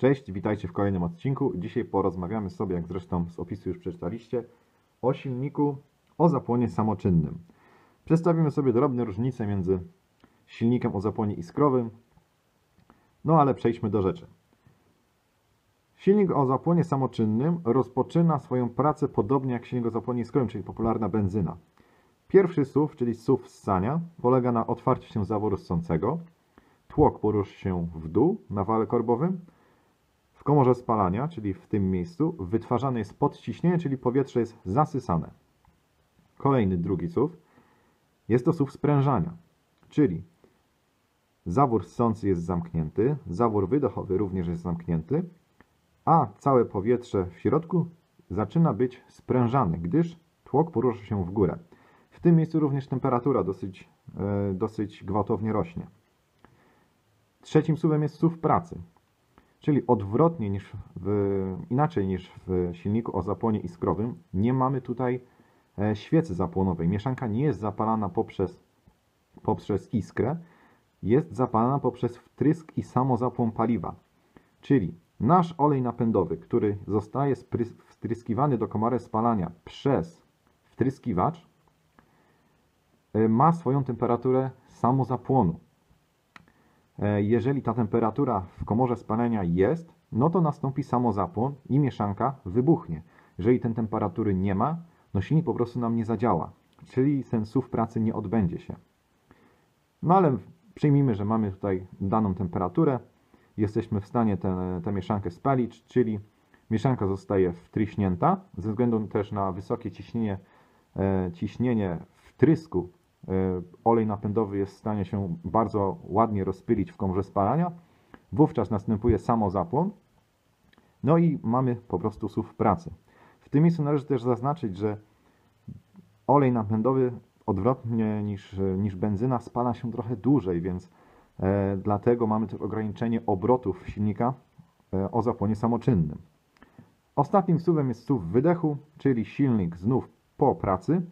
Cześć, witajcie w kolejnym odcinku. Dzisiaj porozmawiamy sobie, jak zresztą z opisu już przeczytaliście, o silniku o zapłonie samoczynnym. Przedstawimy sobie drobne różnice między silnikiem o zapłonie iskrowym, no ale przejdźmy do rzeczy. Silnik o zapłonie samoczynnym rozpoczyna swoją pracę podobnie jak silnik o zapłonie iskrowym, czyli popularna benzyna. Pierwszy SUV, czyli SUV ssania, polega na otwarciu się zaworu ssącego. Tłok porusza się w dół na wale korbowym. W komorze spalania, czyli w tym miejscu, wytwarzane jest podciśnienie, czyli powietrze jest zasysane. Kolejny, drugi SUV, jest to SUV sprężania, czyli zawór ssący jest zamknięty, zawór wydechowy również jest zamknięty, a całe powietrze w środku zaczyna być sprężane, gdyż tłok porusza się w górę. W tym miejscu również temperatura dosyć gwałtownie rośnie. Trzecim SUV-em jest SUV pracy. Czyli odwrotnie inaczej niż w silniku o zapłonie iskrowym, nie mamy tutaj świecy zapłonowej. Mieszanka nie jest zapalana poprzez iskrę, jest zapalana poprzez wtrysk i samozapłon paliwa. Czyli nasz olej napędowy, który zostaje wtryskiwany do komory spalania przez wtryskiwacz, ma swoją temperaturę samozapłonu. Jeżeli ta temperatura w komorze spalania jest, no to nastąpi samozapłon i mieszanka wybuchnie. Jeżeli tej temperatury nie ma, no silnik po prostu nam nie zadziała, czyli ten SUV pracy nie odbędzie się. No ale przyjmijmy, że mamy tutaj daną temperaturę, jesteśmy w stanie tę mieszankę spalić, czyli mieszanka zostaje wtryśnięta, ze względu też na wysokie ciśnienie wtrysku. Olej napędowy jest w stanie się bardzo ładnie rozpylić w komorze spalania. Wówczas następuje samozapłon. No i mamy po prostu SUV pracy. W tym miejscu należy też zaznaczyć, że olej napędowy odwrotnie niż benzyna spala się trochę dłużej, więc dlatego mamy też ograniczenie obrotów silnika o zapłonie samoczynnym. Ostatnim SUV-em jest SUV wydechu, czyli silnik znów po pracy.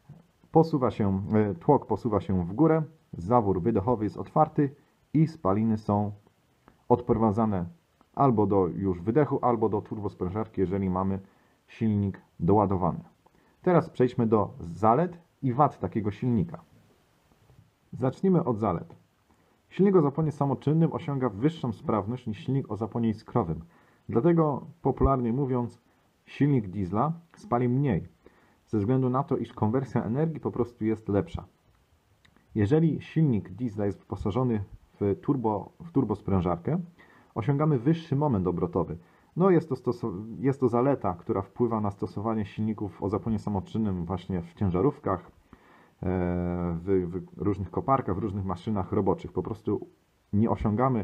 Tłok posuwa się w górę, zawór wydechowy jest otwarty i spaliny są odprowadzane albo do już wydechu, albo do turbosprężarki, jeżeli mamy silnik doładowany. Teraz przejdźmy do zalet i wad takiego silnika. Zacznijmy od zalet. Silnik o zapłonie samoczynnym osiąga wyższą sprawność niż silnik o zapłonie iskrowym. Dlatego, popularnie mówiąc, silnik diesla spali mniej, ze względu na to, iż konwersja energii po prostu jest lepsza. Jeżeli silnik diesla jest wyposażony w turbosprężarkę, osiągamy wyższy moment obrotowy. No jest to zaleta, która wpływa na stosowanie silników o zapłonie samoczynnym właśnie w ciężarówkach, w różnych koparkach, w różnych maszynach roboczych. Po prostu nie osiągamy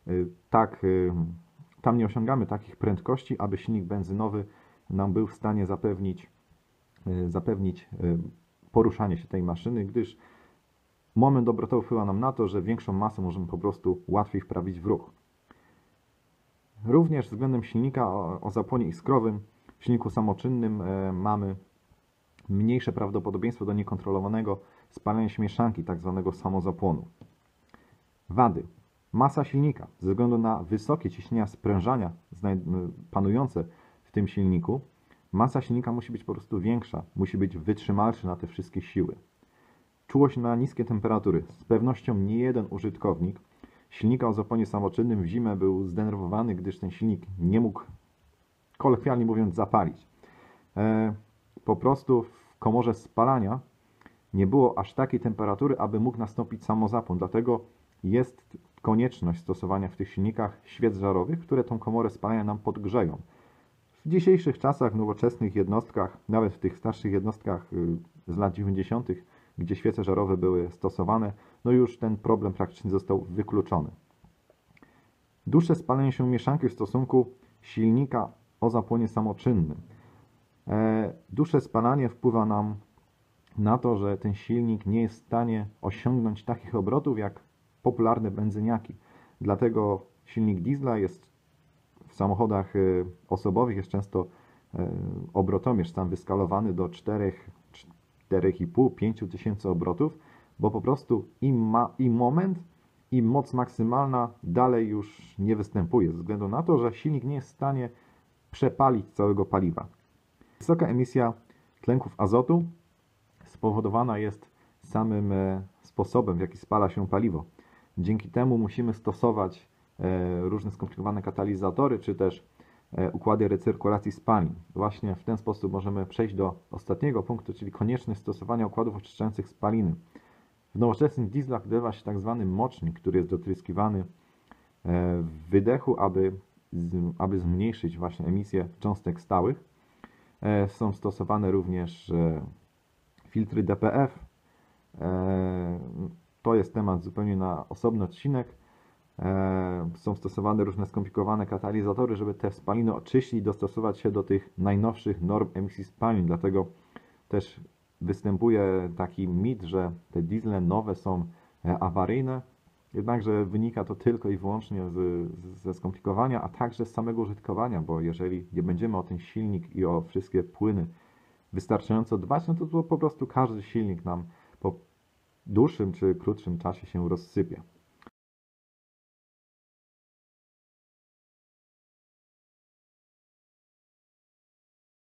tam nie osiągamy takich prędkości, aby silnik benzynowy nam był w stanie zapewnić poruszanie się tej maszyny, gdyż moment obrotowy wpływa nam na to, że większą masę możemy po prostu łatwiej wprawić w ruch. Również względem silnika o zapłonie iskrowym, w silniku samoczynnym mamy mniejsze prawdopodobieństwo do niekontrolowanego spalania się mieszanki, tak zwanego samozapłonu. Wady. Masa silnika. Ze względu na wysokie ciśnienia sprężania panujące w tym silniku, masa silnika musi być po prostu większa, musi być wytrzymalszy na te wszystkie siły. Czułość na niskie temperatury. Z pewnością nie jeden użytkownik silnika o zapłonie samoczynnym w zimę był zdenerwowany, gdyż ten silnik nie mógł, kolokwialnie mówiąc, zapalić. Po prostu w komorze spalania nie było aż takiej temperatury, aby mógł nastąpić samozapłon. Dlatego jest konieczność stosowania w tych silnikach świec żarowych, które tą komorę spalania nam podgrzeją. W dzisiejszych czasach, w nowoczesnych jednostkach, nawet w tych starszych jednostkach z lat 90., gdzie świece żarowe były stosowane, no już ten problem praktycznie został wykluczony. Dłuższe spalenie się mieszanki w stosunku silnika o zapłonie samoczynnym. Dłuższe spalanie wpływa nam na to, że ten silnik nie jest w stanie osiągnąć takich obrotów jak popularne benzyniaki. Dlatego silnik diesla jest w samochodach osobowych jest często obrotomierz tam wyskalowany do 4,5-5 tysięcy obrotów, bo po prostu i moment, i moc maksymalna dalej już nie występuje, ze względu na to, że silnik nie jest w stanie przepalić całego paliwa. Wysoka emisja tlenków azotu spowodowana jest samym sposobem, w jaki spala się paliwo. Dzięki temu musimy stosować różne skomplikowane katalizatory, czy też układy recyrkulacji spalin. Właśnie w ten sposób możemy przejść do ostatniego punktu, czyli konieczność stosowania układów oczyszczających spaliny. W nowoczesnych dieslach dodawa się tak zwany mocznik, który jest dotryskiwany w wydechu, aby zmniejszyć właśnie emisję cząstek stałych. Są stosowane również filtry DPF. To jest temat zupełnie na osobny odcinek. Są stosowane różne skomplikowane katalizatory, żeby te spaliny oczyścić i dostosować się do tych najnowszych norm emisji spalin. Dlatego też występuje taki mit, że te diesle nowe są awaryjne. Jednakże wynika to tylko i wyłącznie ze skomplikowania, a także z samego użytkowania, bo jeżeli nie będziemy o ten silnik i o wszystkie płyny wystarczająco dbać, no to po prostu każdy silnik nam po dłuższym czy krótszym czasie się rozsypie.